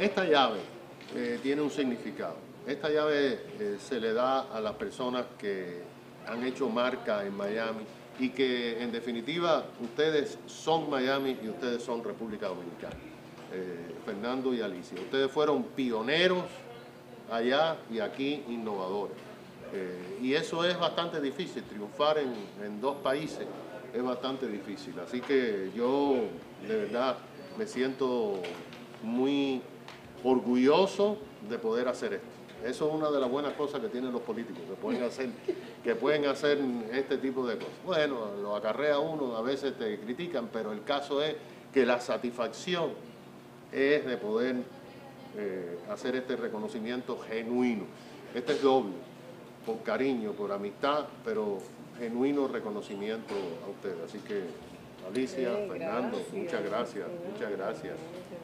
Esta llave tiene un significado. Esta llave se le da a las personas que han hecho marca en Miami y que en definitiva ustedes son Miami y ustedes son República Dominicana. Fernando y Alicia, ustedes fueron pioneros allá y aquí innovadores. Y eso es bastante difícil, triunfar en dos países es bastante difícil. Así que yo de verdad me siento muy orgulloso de poder hacer esto. Eso es una de las buenas cosas que tienen los políticos, que pueden hacer este tipo de cosas. Bueno, lo acarrea uno, a veces te critican, pero el caso es que la satisfacción es de poder hacer este reconocimiento genuino. Este es doble, por cariño, por amistad, pero genuino reconocimiento a ustedes. Así que, Alicia, Fernando, Gracias. muchas gracias, muchas gracias.